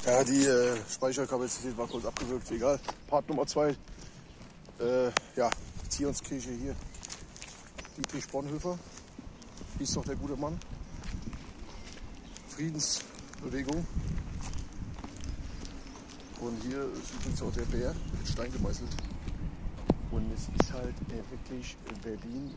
Ja, die Speicherkapazität war kurz abgewürgt, egal. Part Nummer 2. Ja, Zionskirche hier. Dietrich Bonhoeffer. Hieß doch der gute Mann. Friedensbewegung. Und hier ist übrigens auch der Bär mit Stein gemeißelt. Und es ist halt wirklich in Berlin.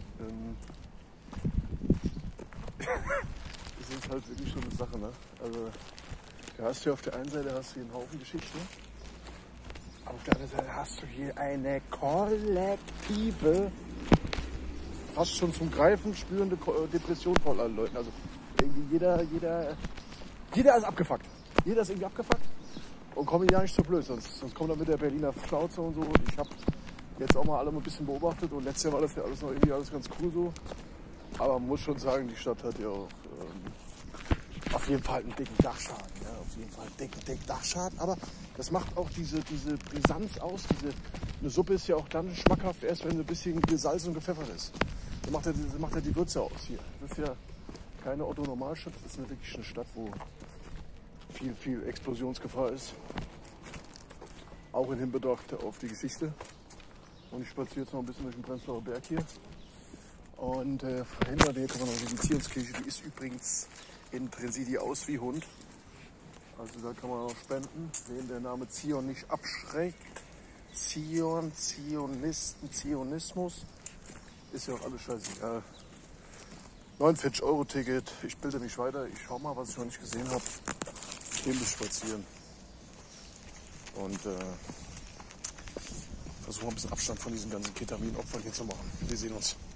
Es ist halt wirklich schon eine Sache, ne? Also, da hast du auf der einen Seite hast du hier einen Haufen Geschichte. Auf der anderen Seite hast du hier eine kollektive, fast schon zum Greifen spürende Depression von allen Leuten. Also irgendwie jeder ist abgefuckt. Jeder ist irgendwie abgefuckt und kommt ja nicht so blöd. Sonst kommt er mit der Berliner Schnauze und so. Und ich habe jetzt auch mal alle mal ein bisschen beobachtet und letztes Jahr war das ja alles noch irgendwie alles ganz cool so. Aber man muss schon sagen, die Stadt hat ja auch auf jeden Fall einen dicken Dachschaden. Ja, auf jeden Fall einen dicken Dachschaden. Aber das macht auch diese Brisanz aus. Eine Suppe ist ja auch dann schmackhaft, erst wenn sie ein bisschen gesalzen und gepfeffert ist. So macht er die Würze aus hier. Das ist ja keine Otto-Normalstadt. Das ist wirklich eine Stadt, wo viel Explosionsgefahr ist. Auch in Hinbetracht auf die Geschichte. Und ich spaziere jetzt noch ein bisschen durch den Prenzlauer Berg hier. Und hinter mir kann man noch die Zionskirche. Die ist übrigens in Prinzip aus wie Hund. Also da kann man auch spenden, wen der Name Zion nicht abschreckt. Zion, Zionisten, Zionismus. Ist ja auch alles scheißegal. 49-Euro-Ticket. Ich bilde mich weiter. Ich schau mal, was ich noch nicht gesehen habe. Ich gehe ein bisschen spazieren. Und versuche ein bisschen Abstand von diesen ganzen Ketamin-Opfern hier zu machen. Wir sehen uns.